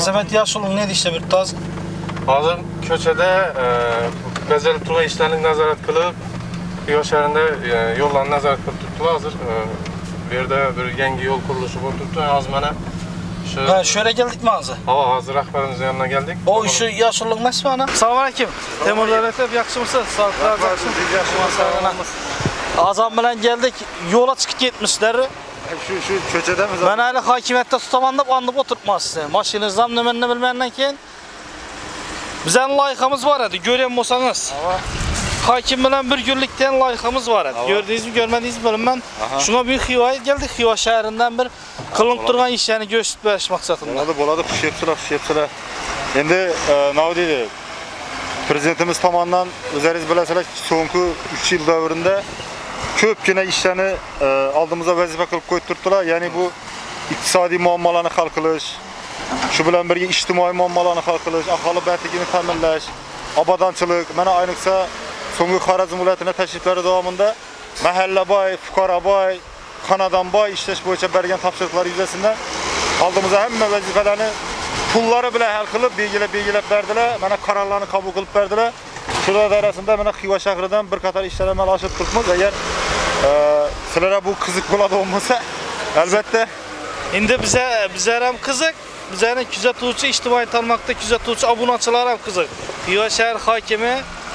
Azamet Yaşul'un ne işte bir taz? Hazır köçede bezelip turgan işlerini nazorat kılıp, Xiva şehrinde yollarını nazorat kılıp tuttular. Hazır bir yerde bir yangi yol kuruluşu bu tuttu. Az mana şöyle geldik mi hazır? Hazır rahbarımızın yanına geldik. O şu Yaşul'un nasıl bana? Selamünaleyküm. Temur Devlet'e yaxşı mısınız? Sağlıklar yaxşı. Azam bilen geldik. Yola çıkıp gitmişler. Şu köçede mi? Ben hala hakimiyette tutamandap andıp oturtmaz. Maşinizden nömerini bilmenden keyin bizden layıkamız var idi. Göreyim olsanız. Hakim bilen bir günlükten layıkamız var idi. Gördünüz mü görmediniz mi bilmem. Şuna bir Xiva'ya geldik. Xiva şehrinden bir kılınıp durgan iş yani göstermek maksatında. Boladı pişiripsiler. Endi ne deydi? Prezidentimiz tomonidan o'zingiz bilasizlar, so'nggi 3 yil davrida ko'pgina ishlarni oldimizga vazifa qilib qo'yib turibdilar. Ya'ni bu iqtisodiy muammolarni hal qilish, shu bilan birga ijtimoiy muammolarni hal qilish, aholi bandligini ta'minlash, obodonchilik. Mana ayniqsa so'nggi Xorazm viloyatiga tashriflari davomida mahallaboy, fuqaroboy, xonadonboy ishlash bo'yicha bergan topshiriqlar yuzasidan oldimizga hamma vazifalarni pullari bilan hal qilib, belgilab berdilar. Mana qarorlarni qabul qilib berdilar. Shular doirasida mana Xiva shahridan bir qator ishlar amalga oshirib turibmiz. Agar sizlarga bu qiziq bo'ladi bo'lmasa, albatta endi bizlar ham qiziq. Bizlarni kuzatuvchi, ijtimoiy tarmoqda kuzatuvchi obunachilar ham qiziq. Xiva shahar hokimi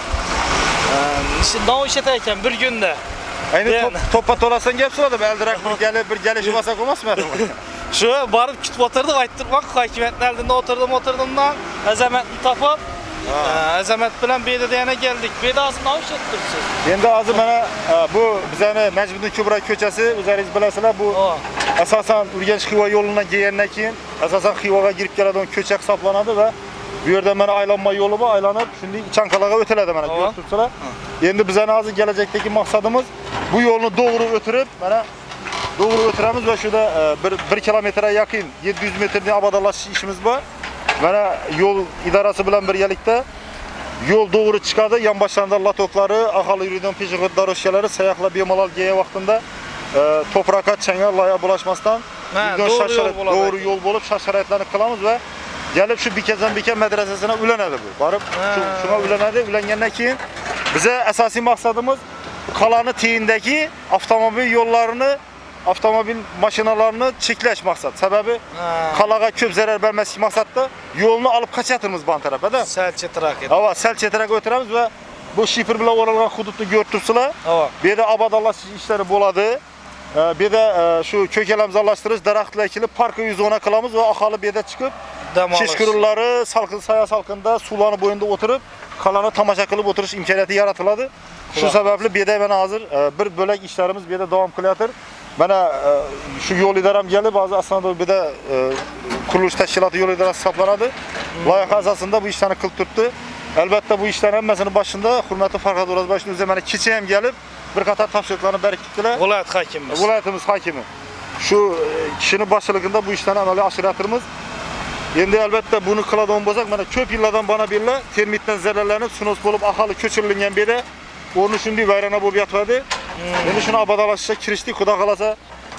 navoiy ekan bir kunda. Ayni to'ppa to'lasan gap so'radi, baldiroq bir gelishib olsak bo'lmasmi? Şu barıp kütüp oturduk, ayttırmak hakimiyetin eldinde oturdumdan azametini tapıp azamet bilen belediyene geldik. Bedi ağzını avuç ettirsiz. Endi hozir mana bu bizani Majmiddin Kubra ko'chasi, o'zingiz bilasizlar, bu asosan Urganch Xiva yo'lidan kelgandan keyin asosan Xivaga kirib keladigan ko'cha hisoblanadi va bu yerda mana aylanma yo'li bor, aylanib shunday Chankalaga o'tiladi mana ko'rib turibsizlar. Endi bizani hozir kelajakdagi maqsadimiz bu yo'lni to'g'ri o'tirib, mana doğru götüremiz ve şurada 1 kilometre yakın 700 metreden abadalaşış işimiz var. Bana yol idarası bilen birlikte yol doğru çıkardı. Yan başlarında latokları, ahali yürüdüğün peşikot daroşyaları sayakla bemalal geye vaktinde toprağa çenger laya bulaşmasından doğru yol bulup şaşırayetlerini kılamız ve gelip şu Bikezden medresesine ülenedi bu. Varıp şuna ülenedi. Ülengenden keyin bize esasi maksadımız kalanı teyindeki avtomobil yollarını avtomobil maşinalarını çekleş maksat. Sebebi kalağa köp zarar vermesi maksatda yolunu alıp kaçatırmız ban tarafada. Sel çetirak edin. Evet, sel çetirak götüremiz ve bu şifir bile oralara hudutlu görtürsüler. Bir de abadallaş işleri boladı. Bir de şu kökelemizi allaştırırız, daraxtla ekilip parkı 110'a kılamız ve ahali bir de çıkıp şişkırırları saya salkında sularını boyunda oturup kalanı tamaşa kılıp oturuş imkaniyeti yaratıladı. Şu sebeple bir de ben hazır bir bölek işlerimiz bir de devam kılayatır. Bana şu yol idaram gelip aslında bir de kuruluş teşkilatı yol idarası hesaplanadı. Layık asasında bu işlerini kılıp tuttu. Elbette bu işlerin hemmesinin başında hürmetli Farhat Orazbaşı'nın üzerine keçeyim gelip bir qatar tavsiyelerini berkittiler. Vilayet hakimimiz. Vilayetimiz hakimi. Şu kişinin başçılığında bu işlerini amalga aşırıyatırmız. Endi elbette bunu kıladan bozak, mana köp yıllardan bana birle termitten zerrelenip sunos bulup ahali köçürülüngen beri onu şimdi vayrana bulup yatmadı. Endi şunu abadalaşışa kiriştik, Xudo kalasa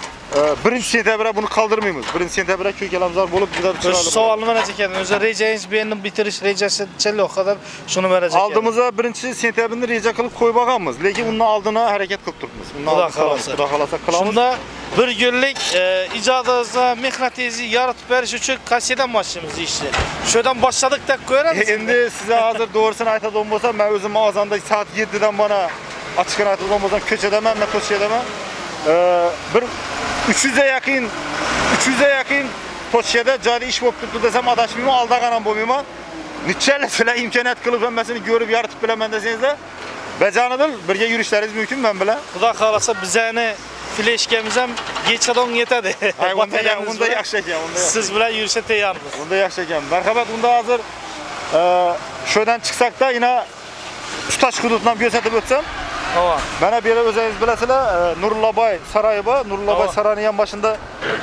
1 sentyabrda bunu kaldırmayımız. 1 sentyabrda kökelamızlar bulup güzel bir çıkaralım. Sualını verecek edin. Özü rejeniz benim bitiriş rejesi çelli o kadar şunu verecek edin. Aldığımıza 1 sentyabrda reje kılıp koy bakamız. Lekin bunun aldığına hareket kılıp durmaz. Xudo kalasa kılamız. Şunda bir günlük icadınızda mehnatiniz'i yaratıp veriş için kasiyeden başlayımız işte. Şuradan başladık da görürüz. Endi size hazır doğrusunu aytadigan bolsam, ben özüm mağazamda saat 7'den bana açıkını aytadigan bolsam köçede ben toçyada bir 300'e yakın toçyada cari iş bolup tuttu desem adaşmayman, aldaganan bolmayman. Niçelle sizler imkaniyet kılıp hemmesini görüp yaratıp bilemen deseniz becanıdır. Birge yürüyüşleriniz mümkün ben bile. Xudo kalasa bizani fleşkemiz hem geçadon yetedi. Bunda yaxşı ekan. Siz bilen yürüyüşe teyarmız. Bunda yaxşı ekan. Merhamet, bunda hazır şuradan çıksak da yine Tutaş hududundan gözetip ötsem. Bana bir yere özünüz bilesizler, Nurullabay Sarayı var. Nurullabay Sarayı'nın yan başında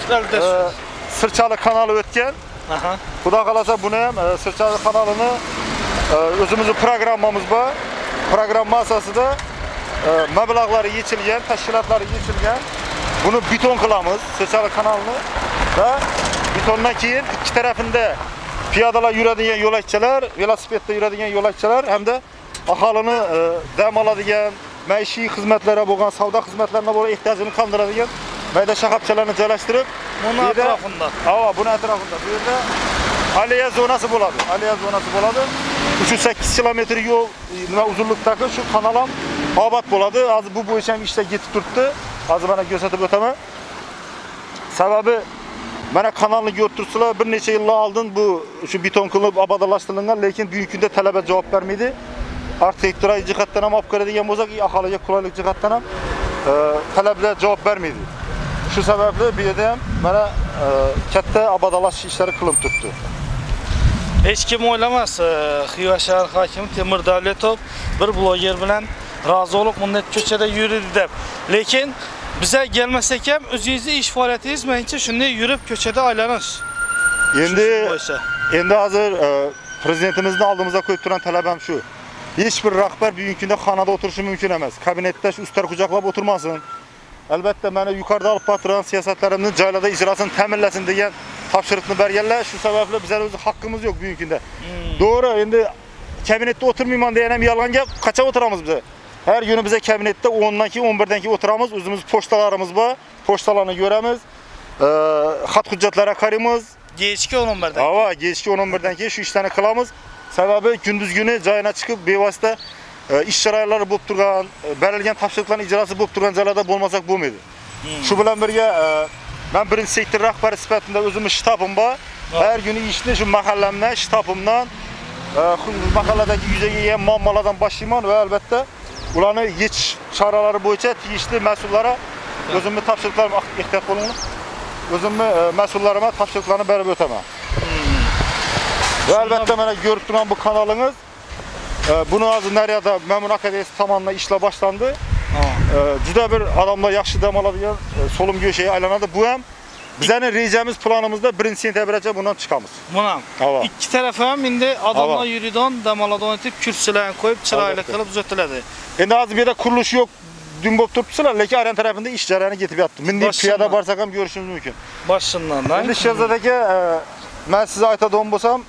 Sırçalı kanalı ötken. Xudo kalasa bunu hem Sırçalı kanalını özümüzün programmamız var. Program asasında meblağları yechilgan, tashkilotlar yechilgan. Bunu beton qilamiz, Sırçalı kanalını ve betondan keyin ikki tarafında piyodalar yuradigan yo'lakchalar, velosipedda yuradigan yo'lakchalar hamda aholini dam oladigan, maishiy xizmatlarga bo'lgan, savdo xizmatlarına bo'lgan ehtiyojini qondiradigan mayda shoxobchalarni joylashtirib, buni atrofida. Ha, buni atrofida. Bu yerda aliya zonasi bo'ladi. Aliya zonasi bo'ladi. 308 kilometr yo'l, nima uzunlikdagi shu kanal ham obod bo'ladi. Hozir bu bo'yicha ham ishlar ketib turibdi. Hozir mana ko'rsatib o'taman. Sababi mana kanalni ko'rib turibsizlar, bir necha yillar oldin bu shu beton qilib obodonlashtirilgan, lekin bugungi kunda talaba javob bermaydi. Arxitektura jihatdan ham olib qaraydigan bo'lsak, aholiga qulaylik jihatdan ham talablar javob bermaydi. Shu sababli bu yerda ham mana katta obodonlashtirish ishlari qilinib turibdi. Hech kim o'ylamas, Xiva shahar hokimi Temur Davletov bir bloger bilan rozi bo'lib bunday ko'chada yurdi deb. Lekin bize gelmesek ham o'zingizni ish faoliyatingiz menimcha shunday yurib ko'chada aylanish. Endi hozir prezidentimizning oldimizga qo'yib turgan talab ham shu. Hech bir rahbar bugungi kunda xonada o'tirishi mumkin emas. Kabinetda shu ustar quchoqlab o'tirmasin. Albatta mana yuqorida olib turgan siyosatlarimni joylarda ijrosini ta'minlasin degan topshiriqni berganlar. Shu sababli bizlar o'z haqqimiz yo'q bugungi kunda. To'g'ri, endi kabinetda o'tirmayman degan ham yolg'on gap. Qachon o'tiramiz biz? Her günü bize kabinetdə 10'dan ki 11'dan ki oturamiz, özümüz poçtalarımız var, poçtalarını göremiz, xat hüccətlərə qarayımız. Geçki 11'dan. Hava, geçki 11'dan ki şu işlerini kılamız. Sebebi gündüz günü cayına çıkıp bevasita iş şarayları bulup durgan, belirlenen tapşırıqların icrası bulup durgan caylarda bolmasak bo'lmaydi. Şu bilan birga ben birinci sektor rahbari sifatida özümüz ştabım var. Her günü işni şu mahallemden, ştabımdan, mahalledeki yüzeye yiyen muammalardan başlayman ve elbette ularni yechish choralari bo'yicha tegishli mas'ullarga o'zimni topshiriqlarim ehtiyot bo'ling. O'zimni mas'ullarima topshiriqlarni berib o'taman. Va albatta mana ko'rib turgan bu kanalingiz buni hozir Naryada Memnun Akademiyasi tomonidan ishlar boshlandi. Juda bir odamlar yaxshi dam oladigan so'lim go'shaga aylanadi. Bu ham bizning rejamiz, planimizda 1-sentyabrgacha bundan chiqamiz. Buni ikki taraf ham endi odamlar yuridan dam oladigan etib kursilarni qo'yib chiroyli qilib uzatiladi. Endi hozir bu yerda qurilish yo'q, dum bo'lib turibsizlar, lekin Aran tarafında ish jarayoni ketib yotdi. Mendek piyoda borsak ham ko'rishimiz mumkin. Boshlandan. Endi Sherzod aka, men sizga aytadigan bo'lsam,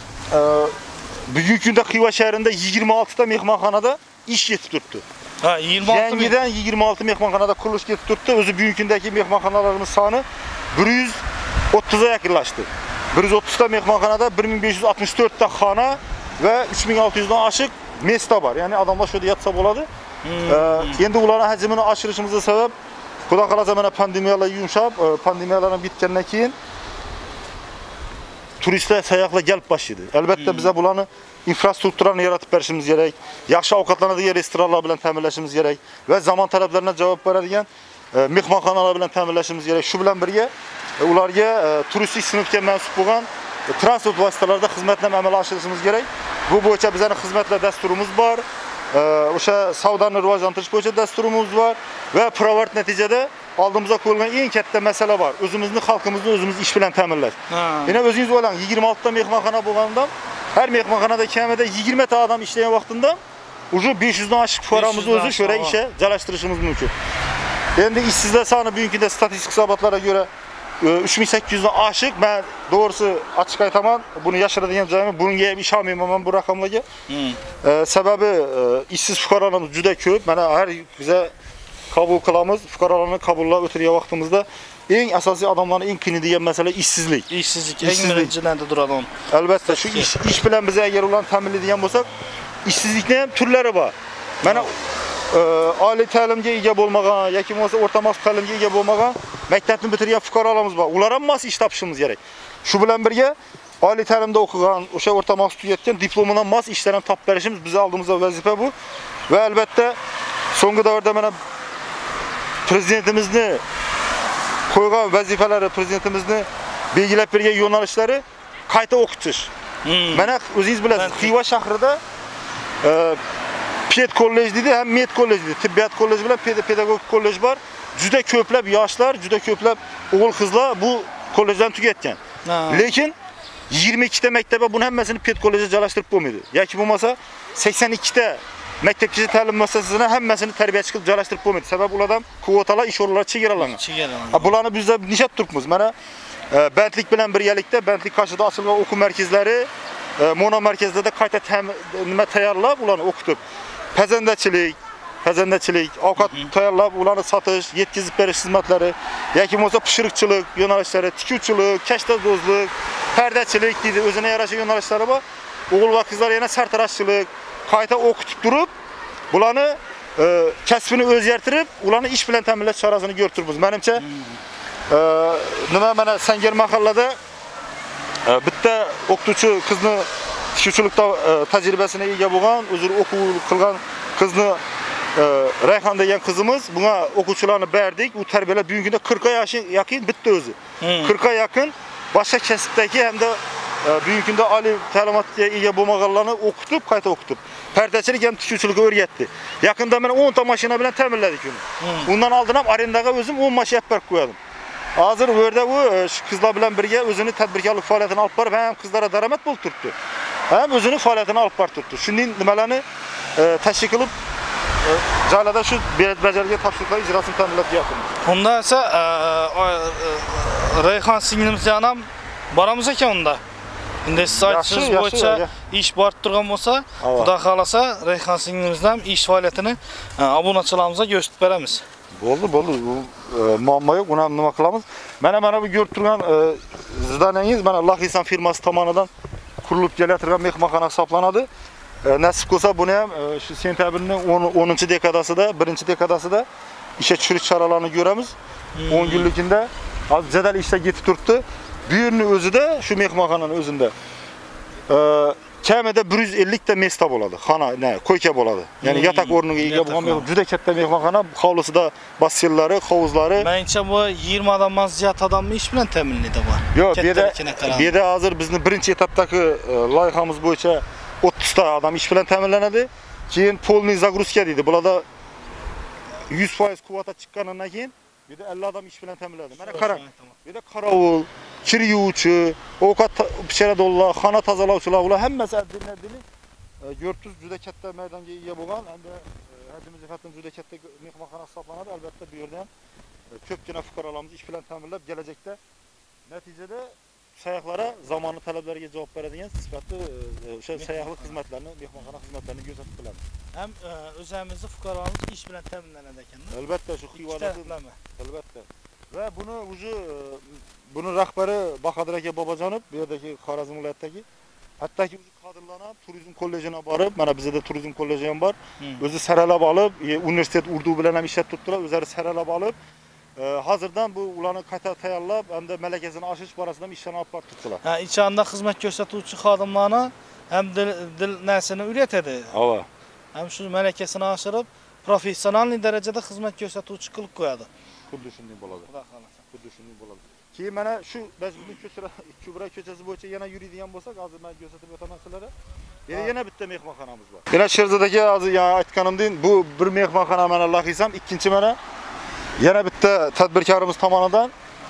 bugungi kunda Xiva shahrida 26 ta mehmonxonada ish ketib turibdi. Ha, 26 yangidan 26 mehmonxonada qurilish ketib turibdi. O'zi bugungi kundagi mehmonxonalarimiz soni 130'a yakınlaştı. 130 ta mehmonxonada 1564 ta xona ve 3600'dan aşık mesta var. Yani adamlar şöyle yatsa bo'ladi. Endi ularning hajmini oshirishimizga sabab Xudo xolasa mana pandemiyalar yumshab, pandemiyalardan bitgandan keyin turistlar, sayyohlar kelib başladı. Albatta bize bularni infrastrukturani yaratib berishimiz kerak. Yaxshi ovqatlanadigan restoranlar bilan ta'minlashimiz kerak ve zaman talablarına javob beradigan mehmonxonalar bilan ta'minlashimiz kerak. Shu bilan birga ularga turistik sinfga mansub bo'lgan transport vositalarida xizmatlarni amalga oshirishimiz kerak. Bu bo'yicha bizning xizmatlar dasturimiz bor. O'sha savdoni rivojlantirish bo'yicha dasturimiz bor va pirovard natijada oldimizga qo'yilgan eng katta masala bor. O'zimizni xalqimizni o'zimiz ish bilan ta'minlash. Yana o'zingiz o'ylang, 26 ta mehmonxona bo'lganda her mehmonxonada kamida 20 ta odam ishlagan vaqtida уже 500 dan oshiq fuqaromizni o'zi shora ishga joylashtirishimiz mumkin. Endi ishsizlar soni bugungi kunda statistik hisobotlarga ko'ra 3800 dan aşık. Ben doğrusu açık aytaman, bunu yashiradigan joyim, bunga ham ishonmayman men bu raqamlarga. Sababi ishsiz fuqarolarimiz juda ko'p. Mana har biza qabul qilamiz, fuqarolarni qabullab o'tirgan vaqtimizda eng asosiy odamlarning eng qiyin degan masala ishsizlik. Ishsizlik eng birinchilarda turadi. Albatta shu ish bilan biz agar ularni ta'minlaydigan bo'lsak, ishsizlikning ham turlari bor. Mana oliy ta'limga ega bo'lmagan yoki bo'lmasa o'rta maxsus ta'limga ega bo'lmagan maktabni bitirgan fuqarolarimiz bor. Ular ham mas ish topishimiz kerak. Shu bilan birga oliy ta'limda o'qigan, o'sha o'rta maxsus tugatgan diplomidan mas ishlarni topib berishimiz bizning oldimizda vazifa bu. Va albatta so'nggi davrda mana prezidentimizni qo'ygan vazifalari, prezidentimizni belgilab bergan yo'nalishlari qayta o'qitish. Mana o'zingiz bilasiz, Xiva shahrida Ped kollej dedi, hem med kollej dedi. Tibbiyat kolleji bilan pedagogik kollej var. Juda ko'plab yoshlar, juda ko'plab o'g'il qizlar bu kollejdan tugatgan. Lekin 22 ta maktabga buni hammasini ped kolejga joylashtirib bo'lmaydi. Yoki bo'lmasa 82 ta maktabgacha ta'lim muassasasini hammasini tarbiyachi qilib joylashtirib bo'lmaydi. Sababi ulardan kvotalar, ish o'rinlari chegaralangan. Bularni bizda nishab turibmiz. Mana Bentlik bilen birgelikte Bentlik karşıda açılgan oku merkezleri Mono merkezde de kayta tayarlap ulanı okutup pezendeçilik, avukat tayarlap ulanı satış, yetkizip beriş hizmetleri, yakim olsa pişirikçilik yönelişleri, tikivçilik, keştezozluk, perdeçilik deydi, özüne yaraşı yönelişleri var. Oğul ve kızlar yine sertaraşçılık, kayta okutup durup bulanı kesbini özgertirip ulanı iş bilen teminleş çarasını görtürübüz. Menimçe nima mana Sanger mahallada bitta o'qituvchi qizni tikuvchilikda tajribasine ega bo'lgan, o'zi o'quv qilgan qizni Rayhan degan qizimiz bunga o'quvchilarni berdik. U tarbiyalab bugungi kunda 40 ga yaqin bitta o'zi. 40 ga yaqin boshqa kasbdagi hamda bugungi kunda oliy ta'limotga ega bo'lmaganlarni o'qitib, qayta o'qitib, perdechilik ham tikuvchilikka o'rgatdi. Yaqinda men 10 ta mashina bilan ta'minladik uni. Undan oldin ham arendaga o'zim 10 mashina berib qo'ydim. Hazır bu yerda u qizlar bilan birga o'zini tadbirkorlik faoliyatini olib borib, ham qizlarga daromad bo'lib turibdi. Ham o'zini faoliyatini olib borib turibdi. Shuning nimalarni tashkil qilib joylarda shu bajarilgan topshiriqlar ijrosini ta'minlab yapamiz. Unda esa Rayhan singlimiz ham boramiz ekan unda. Endi siz aytishingiz bo'yicha ish borib turgan bo'lsa, Xudo xolasa Rayhan singlimizdan ham ish faoliyatini obunachilarimizga ko'rsatib beramiz. Bo'ldi. Muammo yo'q, uni ham nima qilamiz? Mana bu ko'rib turgan zdaniyingiz mana Lahisan firmasi tomonidan qurilib kelayotgan mehmonxona hisoblanadi. Nasib bo'lsa buni ham shu sentyabrning 10-dekadasida, 1-dekadasida ishga tushirish choralarini ko'ramiz. 10 kunlikda hozir jadal ishlar ketib turibdi. Bu yerning o'zida, shu mehmonxonaning o'zida kamida 150 ta mesta bo'ladi. Xona, ko'yka bo'ladi. Ya'ni yatak o'rniga ega bo'lgan juda katta mehmonxona, hovlisida basseynlari, hovuzlari. Menimcha bu 20 odamdan ziyod odamni ish bilan ta'minlaydi bu. Yo'q, bu yerda hozir bizning birinchi etapdagi loyihamiz bo'yicha 30 ta odam ish bilan ta'minlanadi. Keyin polniy загрузка deydi. Bularda 100% kvota chiqqanidan keyin bu yerda 50 odam ish bilan ta'minlanadi. Mana qarang. Bu yerda qarovul, kir yuvuvchi, ovqat pishiradilar, xona tozalovchilar, ular hammasi addiy 400 juda katta maydonga ega bo'lgan, hamda hajmi jihatdan juda katta mehmonxona hisoblanadi. Albatta bu yerda ham ko'pgina fuqarolarimiz ish bilan ta'minlab, kelajakda natijada sayyohlara zamonni talablariga javob beradigan sifatli o'sha sayyohlik xizmatlarini, mehmonxona xizmatlarini ko'rsatib qilamiz. Ham o'zimizning fuqarolarimiz ish bilan ta'minlanadi ekan. Albatta shu xiyolatni albatta. Va buni rahbari Bahodir aka Bobojonov, bu yerdagi Xorazm viloyatidagi hattoki o'zi kadrlar ham turizm kollejina borib, mana bizda turizm kolleji ham bor. O'zi saralab olib, universitet urdu bilan ham ishlab turibdilar, o'zlari saralab olib, hozirdan bu ularni qayta tayyorlab, hamda malakasini oshirish borasida ham ishlarni olib borib turibdilar. Ichanda xizmat ko'rsatuvchi xodimlarni ham dil narsani o'rgatadi. Ava. Ham shu malakasini oshirib, professional darajada xizmat ko'rsatuvchi qilib qo'yadi. Xuddi shunday bo'ladi. Xudo xolasa, xuddi shunday bo'ladi. Keyin mana shu Najmiddin Kubra ko'chasi bo'yicha yana yuradigan bo'lsak, hozir men ko'rsatib o'taman sizlarga. Yana bitta mehmonxonamiz bor. Yana Sherzodagi hozir aytganimdek, bu bir mehmonxona mana Lahisam, ikkinchi mana yana bitta tadbirkorimiz tomonidan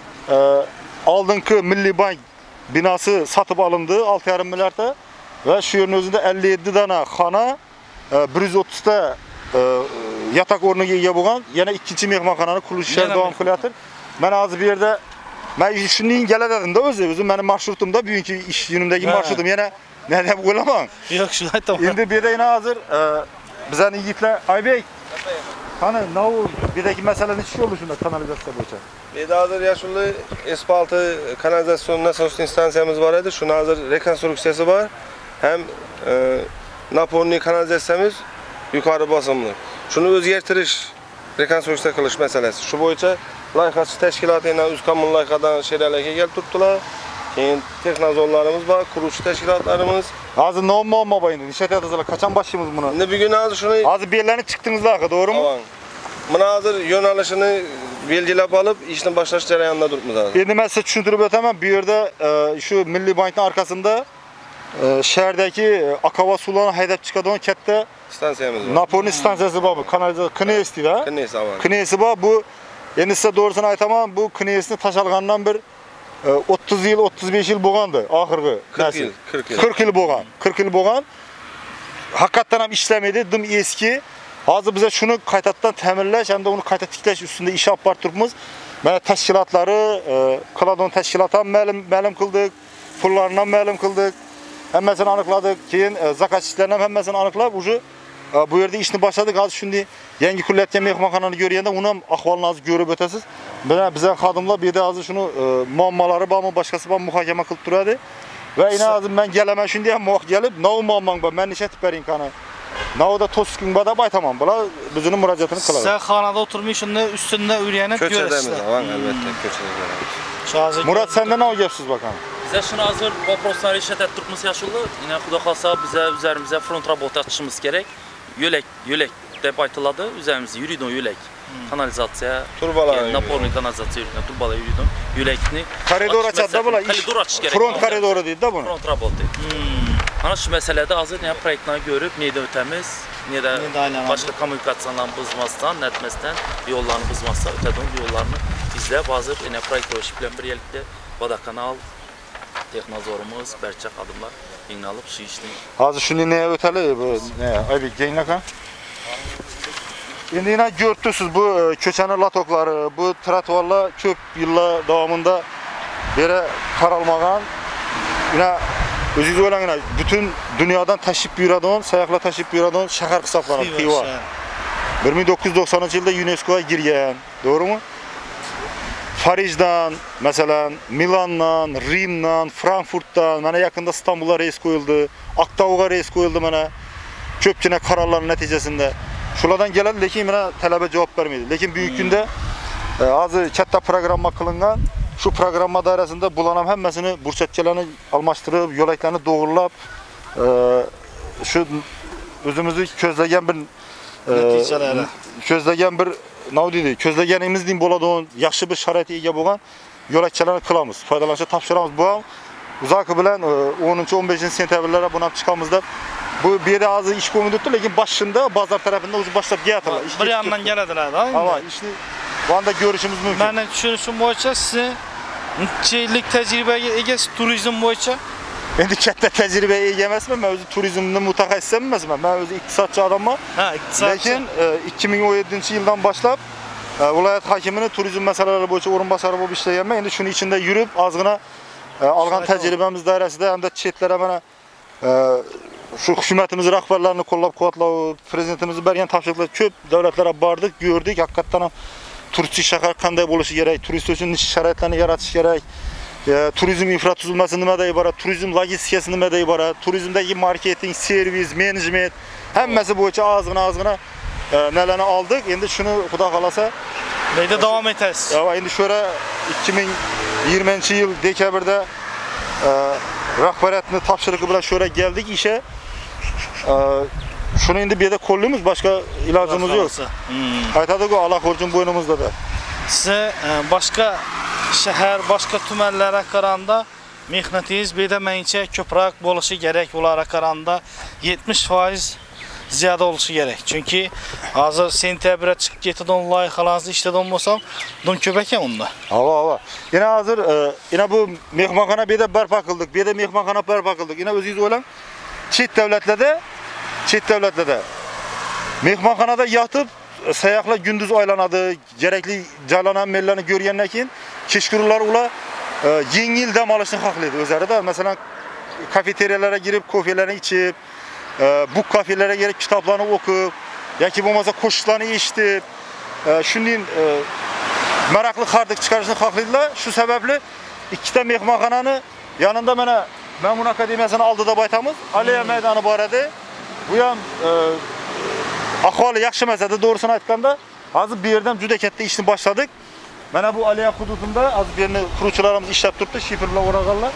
oldingi Milliy bank binosi sotib olindi 6,5 milliardga va shu yerning o'zida 57 dona xona, 130 ta yatak o'rniga ega bo'lgan yana ikkinchi mehmonxonani qurilish ishlari davom qilyapti. Mana hozir bu yerda men shuning keladadim-da o'zim meni marsrutimda bugungi ish yunimdagi marsrutim yana nima deb o'ylamang. Yo'q, shuni aytaman. Endi bu yerda yana hozir bizning yigitlar Aybek qani bu yerdagi masala necha bo'ldi shunda kanalizatsiya bo'yicha? Bu yerda hozir yashulli asfalti kanalizatsion nasos stansiyamiz bor edi. Shuni hozir rekonstruksiyasi bor. Ham naporniy kanalizatsiyamiz yuqori bosimli. Shuni o'zgartirish, rekonstruksiya qilish masalasi. Shu bo'yicha loyihachi tashkilotlardan Uzkommun loyihadan she'rlarga kelib turibdilar. Keyin texnozorlarimiz bor, quruvchi tashkilotlarimiz. Hozir muammo bor endi. Nishatyapsizlar, qachon boshlaymiz buni? Endi bugun hozir shuni hozir bellarni chiqdingizlar, to'g'rimi? Mana hozir yo'nalishini belgilab olib, ishni boshlash jarayonida turibmiz hozir. Endi men sizga tushuntirib o'taman. Bu yerda shu Milliy bankning orqasida shahardagi Akava suvlarni haydab chiqadigan katta stansiyamiz bor. Naporniy stansiyasi bor, kanalizatsiya KNS deydi. KNS bor. Bu endi size doğrusunu aytaman, bu KNS'ni tashalgandan bir 30 yil, 35 yil bo'lgandi, oxirgi. 40 yil bo'lgan. 40 yil bo'lgan. Haqiqatan ham ishlamaydi, dim eski. Hozir biz shuni qaytadan ta'minlash hamda uni qayta tiklash ustida ish olib borib turibmiz. Mana təşkilatları, Kladon təşkilatı məlum qıldıq, pullarından məlum qıldıq. Həmməsini anıqladıq. Keyin zakazçilərindən həmməsini anıqlab, bu yerdə işini başladık. Hazır şimdi yangi kullayotgan mehmonxonani görgəndə onun ahvalını az görüb ötəsiz. Bizə xadimlar bir də hazır şunu muammaları barmı, başqası barmı muhakimə qılıb turadı. Və ina hazır mən gələmən şimdi ham muaq gəlib, "Nav muammang var, mən neçə tipərin kana." Navda toskun bada baytamam. Bula bizning müracaatını qiladi. Sen xonada o'tirmay shunda ustunda o'rganib Köçedemiz ko'rasiz. var, elbette köçede göremiz. Murat senden ne gapsiz bakalım? Bize şunu hazır vопросlar решать ettirmemiz yaşıldı. Yine Xudo kalsa bize üzerimize front robot açmamız gerek. Yölek deb aytıladi. Üzerimize yürüydün yölek. Kanalizasiya, Turbalar. Naporniy kanalizasiya yürüydün. Turbalar yürüydün. Yölekni. Koridor açadda bula. Koridor açış gerek. Front koridoru deydi de bunu. Front robot deydi. Ana şu meselede hazır ne proyektini görüp neyde ötemiz, neyde başka kommunikasiyonlarını bozmazdan, netmezden yollarını bozmazsa öteden yollarını izleyip hazır yine proyekt projeyle birlikte Vadakanal, Texnazorumuz, Berçak adımlar yine alıp şu işini. Hazır şimdi neye öteli bu ne? Abi gelin lakan. Şimdi yine gördünüz bu köçeni latokları, bu trotuarla köp yıllar davamında beri karalmagan. Yine özünüz oylangın, bütün dünyadan taşıp buyuradan, sayakla taşıp buyuradan şehir hesaplanır, Xiva. 1990 yılda UNESCO'ya girgen, doğru mu? Parij'den, mesela Milan'dan, Rim'den, Frankfurt'tan, bana yakında İstanbul'a reis koyuldu, Aktau'ya reis koyuldu bana. Köpçine kararların neticesinde. Şuradan gelen lekin bana talebe cevap vermedi. Lekin büyük günde azı katta programma kılıngan, şu programma dairesinde bulanan hemmesini burçetçelerini almıştırıp, yolaklarını doğrulap, şu özümüzü közlegen bir közlegen bir ne dedi? Közlegenimiz diyeyim boladığın yaxşı bir şarayete ega bolgan yolakçalarını kılamız, faydalanışa tapşıramiz. Bu uzakı bilen 10-15 sentyabrlara buna çıkamız da bu bir de azı iş konudutu, lekin başında bazar tarafında uzun başlap giyatırlar. Bir yandan gelediler da. Ama işte bu anda görüşümüz mümkün. Ben düşünüşüm boyunca size neçə illik təcrübəyə egəsiz turizm boyunca. Endi katta tecrübeye ega emasman, men o'zi turizmni mutaxassisam emasman. Men o'zi iqtisodchi adamman. Ha, iqtisodchi. Lekin 2017-yildan boshlab viloyat hokimining turizm masalalari bo'yicha o'rinbosari bo'lib ishlaganman. Endi shuni ichida yurib, ozgina olgan tajribamiz doirasida hamda chetlarga mana şu hukumatimiz rahbarlarini qo'llab-quvvatlav, prezidentimiz bergan topshiriqlar ko'p davlatlarga bordik, ko'rdik. Haqiqatan ham turistik shahar qanday bo'lishi kerak, turist uchun niche sharoitlarni yaratish kerak. Turizm infratuzilmasi nimada iborat, turizm logistikasi nimada iborat, turizmdagi marketing, servis, menejment hammasi bo'yicha ozgina nelarni oldik. Endi shuni xudo xolasa Neyde devam etasiz? Endi shura 2020-yil dekabrda rahbariyatni topshirig'i bilan shura keldik ishga. Şunu endi bu yerda qo'llaymiz, boshqa ilojimiz yo'q. Aytadi-ku, Allah xurjun bo'ynimizda da. Size başka şehir, başka tümenlere qaranda mehnatingiz bedəməyincə köprak bolışı gerek onlara qaranda 70% ziyade oluşu gerek. Çünkü hazır sentyabrə çıxıb getidon layihələrinizi işlədən olmasam, don köpəkəm onda. Hava. Yine hazır, yine bu mehmanxana bir de barpa qıldık, bir de mehmanxana barpa qıldık. Yine özünüz oylan, çet devletlerde mehmanxanada yatıp sayaqlar gündüz oylanadı, gerekli calanan mellerini görgəndən keyin keşkurlar ula yengil dam alışını haqlaydı özləri də. Mesela kafeteriyalara girip kofelerini içip, bu kafelere gelip kitaplarını okup, ya ki olmasa koşuşlarını eşitip, şunun meraklı kardık çıkarışını haqlaydılar. Şu sebeple ikkita mehmanxananı yanında mana Məmun Akademiyasını aldı da baytamız. Aliya meydanı barədə. Bu yan ahvali yaxşı məsələdir, doğrusunu aytqanda hazır bir yerden juda katta işni başladık. Mana bu Aliya hududunda az bir yerini quruvchilarimiz ishlab turibdi, shifr bilan o'rag'anlar.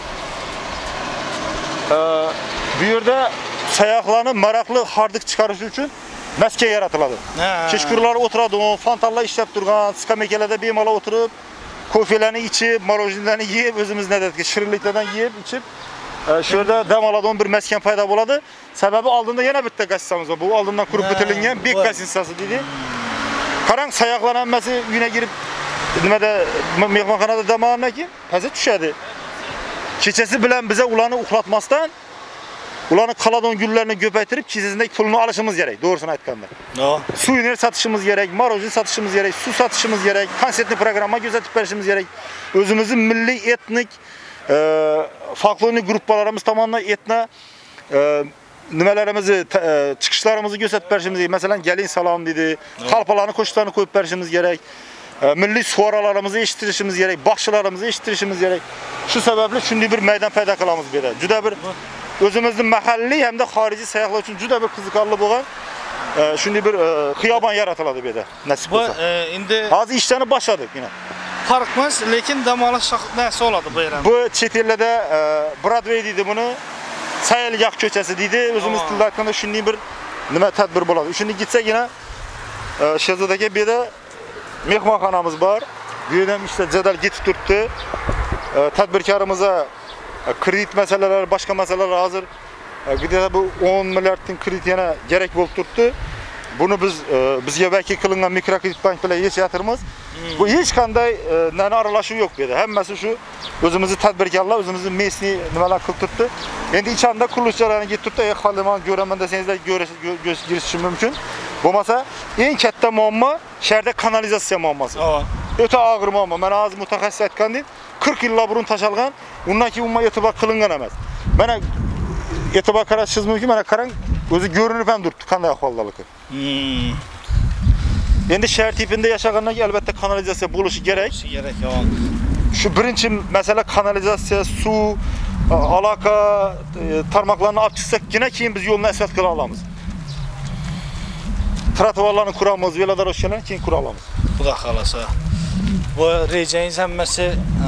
Bu yerda sayaqlarni maroqli hardik chiqarish uchun maskan yaratiladi. Kechqurunlari o'tiradi, fontanlar ishlab turgan, skameykalarda bemalol o'tirib, kofelarni ichib, morojinlarni yeb, o'zimiz nadadagi shirinliklardan yeb, ichib, shu yerda dam oladigan bir maskan paydo bo'ladi. Sababi oldinda yana bitta gassamiz bor. Bu oldindan qurib bitirilgan bek gassasi deydi. Qarang, sayaqlar hammasi uyga kirib nimada mehmonxonada dam olgandan keyin pazit tushadi. Kechasi bilan biza ularni uxlatmasdan ulanın kaladon güllerini köpeytirip kisesindeki pulunu alışımız gerek. Doğrusunu aytkanda. Suyunu satışımız gerek, marojini satışımız gerek, su satışımız gerek, konsertli programa gözetip verişimiz gerek. Özümüzün milli etnik folklorik gruplarımız tamamen etna nimelerimizi, çıkışlarımızı gösterip verişimiz gerek. Mesela gelin salam dedi, kalpalarını, koşuklarını koyup verişimiz gerek. Milli suaralarımızı eşittirişimiz gerek, başçılarımızı eşittirişimiz gerek. Şu sebeple şimdi bir meydan payda kılamız bir de. Cüda bir özümüzün mahalli hem de harici seyahlar için cüda bir kızıkarlı boğan şimdi bir xiyaban yaratıladı bir de. Nasip olsa. Indi Hazır işlerini başladık yine. farkmaz, lekin damalaş näse oladı bu yerden? Bu çet ellerde Broadway deydi bunu. Sayılyak köçesi deydi. Özümüz tilde hakkında şimdi bir nima tadbir boladı. Şimdi gitsek yine Şehzadagi bir de mehmonxonamiz bor. Bu yerdan işte jadal ketib turibdi. Tadbirkorimize kredit meseleleri, başka meseleler hazır. Gidede bu 10 milyardın kredit yana gerek bo'lib turibdi. Bunu bizga vakil qilingan mikrokredit bank bilan yechayotimiz. Bu hech qanday nani aralashuv yo'q bu yerda. Hammasi shu o'zimizni tadbirkorlar, o'zimizni mesni nimalar qilib turibdi. Endi ichanda qurulishchilarni ketib turibdi. Haliman ko'raman desangizlar girishim mumkin. Bo'lmasa eng katta muammo shaharda kanalizatsiya muammosi. O'ta og'ir muammo. Mana hozir mutaxassis aytgandek 40 yillar burun tashalgan, undan keyin umuman e'tibor qilingan emas. Mana e'tibor qaratishingiz mumkin. Mana qarang, o'zi ko'rinib ham turibdi qanday ahvoldaligi. Endi shahar tipida yashagandan keyin albatta kanalizatsiya bo'lishi kerak. Şu birinchi masala kanalizatsiya, suv, aloqa tarmoqlarini olib chiqsakgina keyin biz yo'lni asfalt qila olamiz. Trotuarlarni quramiz, velodorojkalarni keyin qura olamiz. Xudo xolasa. Bu rejangiz hammasi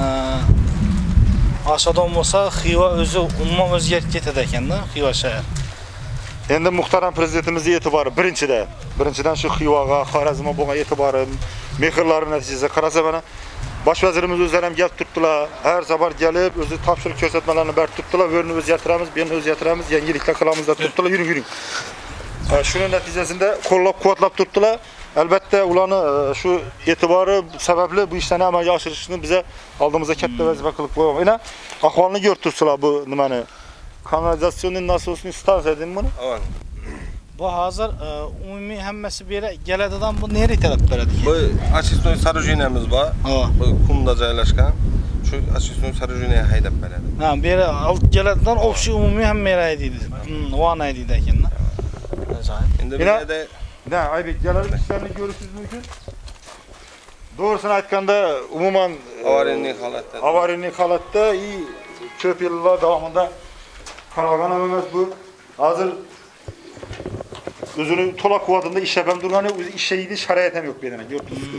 aşağıdan bo'lsa, Xiva o'zi umuman o'zgarib ketadi ekanda, Xiva shahar. Endi muhtaram prezidentimizning e'tibori birinchidan shu Xivaga, Xorazmga bo'lgan e'tibori, mehrlari natijasida qarasa mana bosh vazirimiz o'zlari ham kelib turibdilar. Har safar kelib, o'zi topshiriq ko'rsatmalarini berib turibdilar. Bu yerni o'zgartiramiz, bu yerni o'zgartiramiz, yangiliklar qilamiz deb turibdilar. Yuring. Shuni natijasida qo'llab-quvvatlab turibdilar. Albatta ularni shu e'tibori sababli bu ishlarni amalga oshirishni biza oldimizga katta vazifa qilib qo'ygan. Mana ahvolni ko'rib turibsizlar bu nimani. Kanalizasyon nasosni stansiya deymi buni? Bu hozir umumiy hammasi bu yerga keladidan bu nereye taraf beradi? Bu Achistnoy sarujinamiz bor. Bu qumda joylashgan. Shu Achistnoy sarujinaga haydab beradi. Ha, bu yerga olib keladidan o'xshi umumiy hamma yerga deydi. Vana deydi ekan. Endi bu yerda Aybek gelelim işlerini görüşünüz mümkün. Doğrusunu aytkanda umuman avariyaning holatda ko'p yillar davomida qaralgan emas bu. Hozir o'zini to'la quvvatida ishlab ham turgani, o'zi ishlaydi sharoit ham yo'q bu yerda. Ko'ribsiz.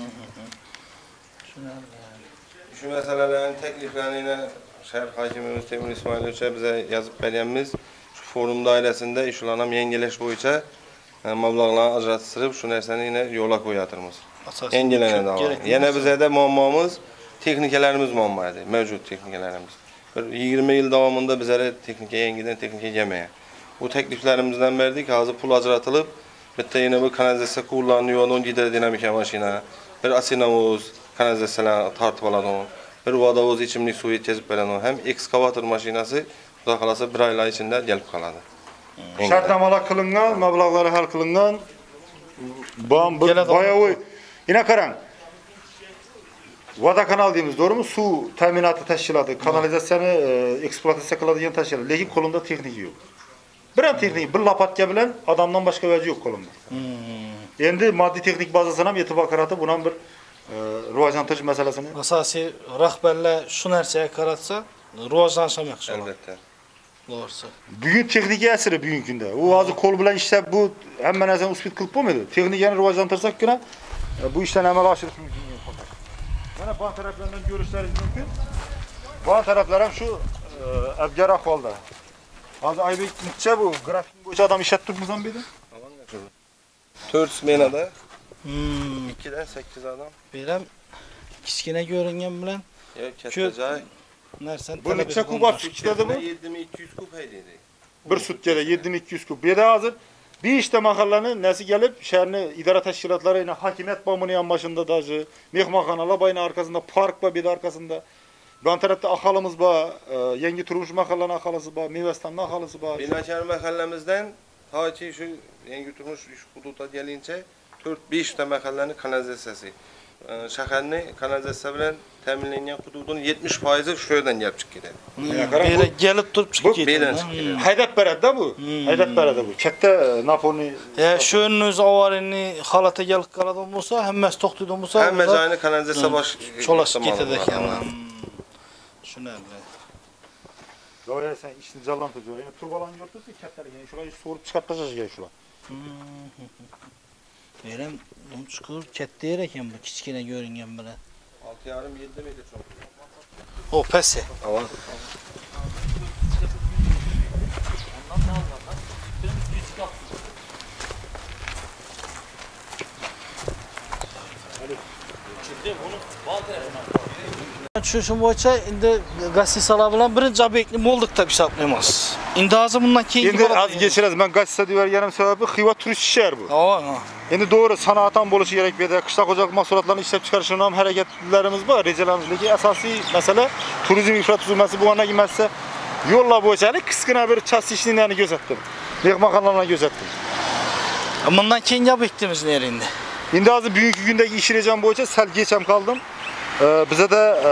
Shu masalalarning takliflarini shahar hokimimiz Temur Ismoilovcha bize yazib berganmiz. Shu forum doirasida ishlarni ham yangilash bo'yicha mablag'larni ajrattirib, shu narsani yana yo'lga qo'yatimiz. Yangilanadi. Yana bizda muammomiz texnikalarimiz muammo edi, mavjud texnikalarimiz. Bir 20 yil davomida bizlere yangidan texnika kelmagan. Bu tekliflerimizden verdik, hozir pul ajratilib, bitta yana bu kanalizatsiya quvurlarini yo'ldan gidrodinamika mashina, bir asinavoz kanalizatsiyalarni tortib oladi. Bir vodovoz ichimlik suv yetkazib beradi. Ham ekskavator mashinasi xudo xolasa 1 oylar ichida kelib qoladi. Shartnomalar qilingan, mablag'lari hal qilingan. Boyavoy. Yine qarang. Vodokanal deymiz, doğrumu? Su ta'minoti tashkiloti, kanalizatsiyani ekspluatatsiya qiladigan tashkilot, lekin qo'limda texnika yo'q. Bir ham texnik, bir lopatka bilan odamdan boshqa vaji yo'q qo'limda. Endi moddiy texnik bazasini ham e'tibor qaratib, buni ham bir rivojlantirish masalasini. Asosiy rahbarlar shu narsaga qaratsa, rivojlanishi yaxshi bo'ladi. Albatta. Doğrusu. Bugun texnika asri bugungi kunda. U hozir qo'l bilan ishlab bu hamma narsani uspet qilib bo'lmaydi. Texnikani rivojlantirsakgina bu ishlarni amalga oshirish mumkin. Mana bu taraflardan ko'rishlaringiz mumkin. Bu taraflar ham shu abgar ahvolda. Hozir Aybek necha bu grafik bo'yicha odam ishlatib turibmiz ham bu yerda? 4 smenada 2dan 8 odam. Beram kichkina ko'ringan bilan Yo'q, katta joy. Narsani Bu necha kub sutchada bu? 7200 kub haydaydi. Bir sutkada 7200 kub. Bu yerda hozir 5 ta mahallani nasi gelip shaharni idora tashkilotlari, hokimiyat bomini ham başında daji, mehmonxonalar bayni arkasında, park va bedi arkasında Bu tarafta ahalimiz var, Yangi Turmuş mahallenin ahalisi var, Meyvestan'ın ahalisi var. Binakar mahallemizden ta ki şu Yangi Turmuş hududa gelince 4-5 ta mahallenin kanalizasyası. Şəhərni kanalizasiya bilan təminlənən hududun 70%'i şu yerden gəlib çıxıb gedir. Belə gəlib durub çıxıb Bu gedir. belən çıxıb gedir. Haydab beradi da bu. Haydab beradi bu. Katta Napolni. Şu önünüz avarini halata gəlib qaladan bolsa, həmməsi toxtuydan bolsa, Həmmə ayını kanalizasiya baş çolaşıb getədək yəni. Şunaqla. Doğru sen işini canlandırıyor. Yani turbalan gördüyse kattalar yani şurayı sorup çıkartacağız yani şura. Verem onu çıxır, katta yer ekan bu, kichkina görüngan bilan. 6,5-7 metr çox. O pəsi. Ava. Düşünüşüm boyunca indi gazetesala bilan birinci obyektni moldukda bir satmayamaz. İndi azı bundan keyingi Şimdi az geçirez. Ben gazetesi diyorgenim sebebi Xiva turist şehir bu. Ava. Şimdi doğru sanattan boluşu gerek bir de kışlak ocak mahsulatlarını işlep çıkarışından hareketlerimiz var. Recalarımızdaki esası mesele turizm infrastrukturması bu ana girmezse yolla boyunca kıskına bir ças işlerini gözettim. Mehmanxanalarına gözettim. Bundan keyingi obyektimiz nerede? Şimdi azı bugünkü gündeki iş rejam boyunca sel geçem kaldım. Bize de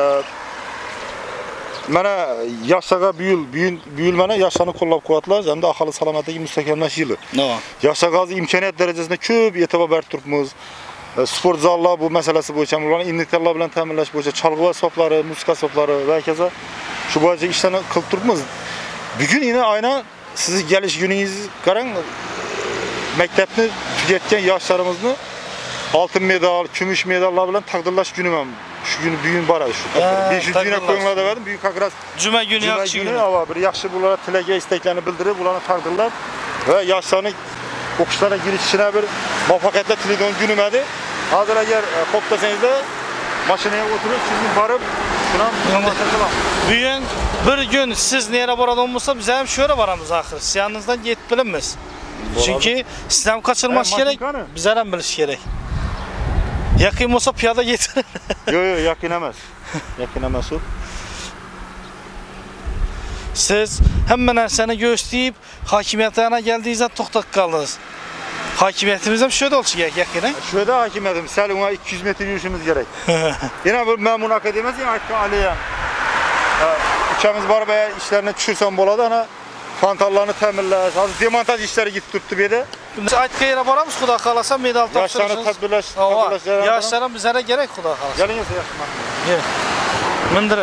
mana yaşaga büyülmene yaşlarını kollab kuvvetler hem de ahali salamatlığı müstakilleş yılı. Yaşa gazı imkaniyet derecesinde köp e'tibor berip turibmiz. Sport zallar bu meselesi boyunca ularni inventariyalar bilan ta'minlash bo'yicha chalg'u asboblari, musiqa asboblari va kaza shu bo'yicha ishlarni qilib turibmiz. Bugun yine aynan sizni kelish kuningiz qarang, maktabni tugatgan yoshlarimizni altın medal, kumush medallar bilan taqdirlash kunim ham şu gün bugün boradi shu. 500 güne qo'yinglar verdim. Bugün kakras Cuma günü yaxshi günü ava bir yaxshi bulara tilagi, istaklarni bildirib, ularni taqdirlab va yoshlarni o'qishlarga kirishishine bir muvaffaqiyatlar tilaydigan kunim edi. Hozir agar qo'ptasangizda mashinaga o'tirib, sizni borib, shuni ham tomosha qilamiz. Bugün bir gün siz nereye boradigan bo'lsa, biz ham shu yerga boramiz axir. Siz yaningizdan yetib bilamiz. Chunki siz ham qochirmash kerak, biz ham bilish kerak. Yaqin bo'lsa piyoda yetir. Yo'q, yaqin emas. Yaqin emas u. Siz hamma narsani göstərib, hakimiyyətlərə gəldiyinizdə toxtaq qaldınız. Hakimiyyətimiz ham şöyle olsun yaqin. Şöyle hakimiyetim, Selim'e 200 metre yürüyüşümüz gerek. Yine bu memnun akademisi Aykı Ali'ye. Ülkemiz var veya işlerini düşürsen boladı ana fantallarını temirler, demontaj işleri gidip tuttu bir de. Biz Aykı yere varamız, Xuda qalasa medal tapşırırsınız. Yaşlarını tedbirleş. Yaşlarım bizlere gerek Xuda qalasa. Gelin yasa yaşlar. Gel. Mindiri.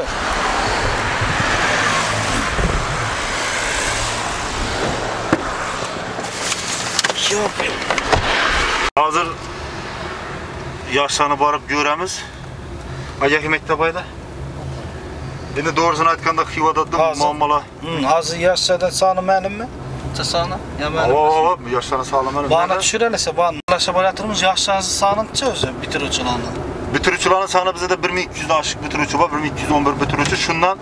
Hazır yaşlarını barıp göremiz. Acaki mektebayla. Şimdi doğrusunu aytkanda Xivada muamala. Hazır yaşlardan sağını mənim mi? Sağını? Ya mənim. Yaşlarını sağlamanı. Bana düşürələsə, bana laboratorumuz yaşlarınızı sağlantıca özü bitiricilərini. Bitiricilərin sağına bizə də 1200'den aşıq bitirici var, 1211 bitirici. Şundan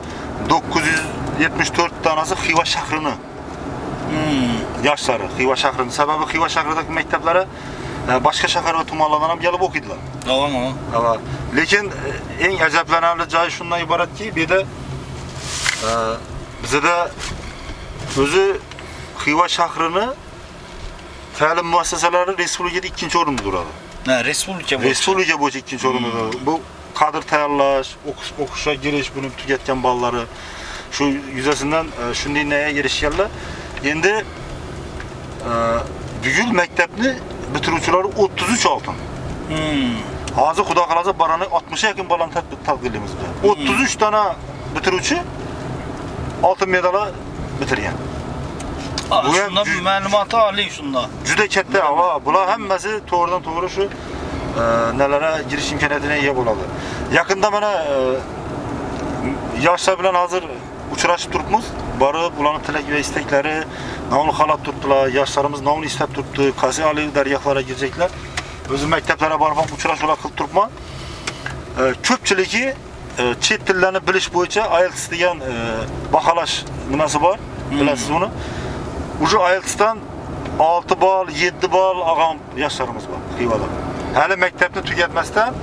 974 tanesi Xiva şəhrını. Yaşları, Xiva şəhrinin. Səbəbi Xiva şəhrindəki məktəblərə başqa şəhər və tumanlardan ham gəlib oxuydular. Ama. Lakin en əcablənərli cayı şundan ibarət ki, bir də bizə də özü Xiva şəhrini təlim müəssisələri Respublikada ikinci orunda durады. Respublika boyunca. Respublika boyunca ikinci orunda durады. Bu kadr tayarlaş, oxuşa giriş, bunu tüketken balları şu yüzesinden şunday neye girişkerler. Endi bugün mektepni bitiruvchilar 33 altın. Hazır Xudo qalasa barani 60'a yakın balan taqdirlaymiz. 33 tane bitiruvchi altın medala bitirgan. Şunda məlumatı ali şunda. Juda katta, ava. Bular hammasi to'g'ridan to'g'ri shu nelere girish imkoniyatiga ega bo'ladi. Yaqinda mana yoshlar bilan hozir uchrashib turibmiz. Borib, ularning tilak va istaklari, navni xalab turibdilar. Yoshlarimiz navni istab turibdi. Qaysi oliy dargohlarga gireceklar. O'zim maktablarga borib uchrashuvlar qilib turibman. Ko'pchiligi chet tillarni bilish bo'yicha IELTS degan baholash nimasi bor. Bilasiz uni? Ucu IELTS'dan 6 bal, 7 bal algan yoshlarimiz var Xivada. Hali mektepni tugatmasdan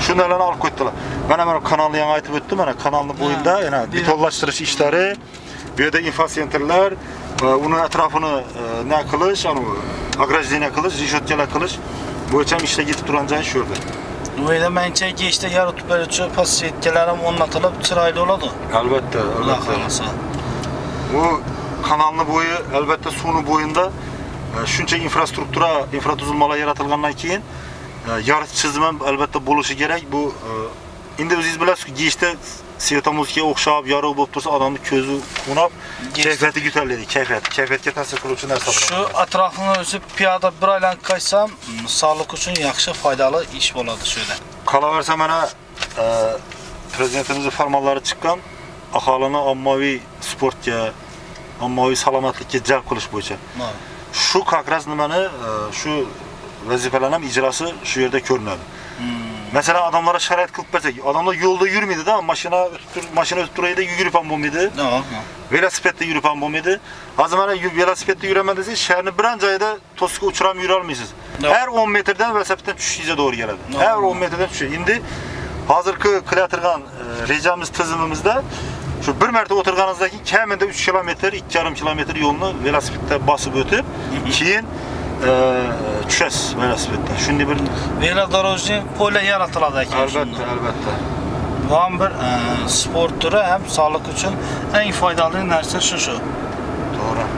Şunlardan alıp koydular. Ben hemen kanalı yana aytıp öttüm. Kanalın boyunda yani betonlaştırış işleri, bir yerde infosenterler, onun etrafını ne kılış, agrajlığına kılış, rişotçala kılış. Bu için işte gidip durancağı şu yerde. Öyle məncə geçdə yarı böyle çok pas yetkələrim onlatılıb çıraylı oladı. Elbette, Allah elbette. xalasa. Bu kanalın boyu, elbette suyun boyunda şunca infratuzulmalar yaratılgandan keyin yarı çizimim elbette buluşu gerek. Bu indi biz biləsiz ki, geçdə Svetomuzkiyə oxşab, yarı olub dursa adamın közü qunab, keyfiyyəti gütəllədi, keyfiyyətə təsir qılıcı nəsə. Şu ətrafını özü piyada bir aylan qaçsam, sağlıq üçün yaxşı, faydalı iş oladı şöyle. Kala versə mənə prezidentimizin formalları çıxqan, ahalını ammavi sportga, ammavi salamatlıkka cəlb qilish bo'yicha. Şu kakraz nimani, şu vazifalarim icrası şu yerde görünədi. Mesela adamlara şərait qılıb bərsək, adamlar yolda yürümeydi da, maşına ötürəydə yürüyüp an bulmaydı. Velosipeddə yürüyüp an bulmaydı. Hazır mənə velosipeddə yürümədirsiniz, şəhərini bir ancayda tosuqa uçuram yürü almıyorsunuz. Her 10 metreden velosipeddən düşüşüze doğru geledi. Her 10 metreden düşüyor. İndi hazırki kılatırgan rejamız, tızımımızda şu bir mərtə oturğanızdaki kəmində 3 kilometr, 2,5 kilometr yolunu velosipeddə basıb ötüb, keyin düşəs velosipeddən. Şimdi bir Velodorojni pole yaratıladı ekan. Elbette, elbette. Bu bir spor türü hem sağlık için en faydalı нәрсе şu.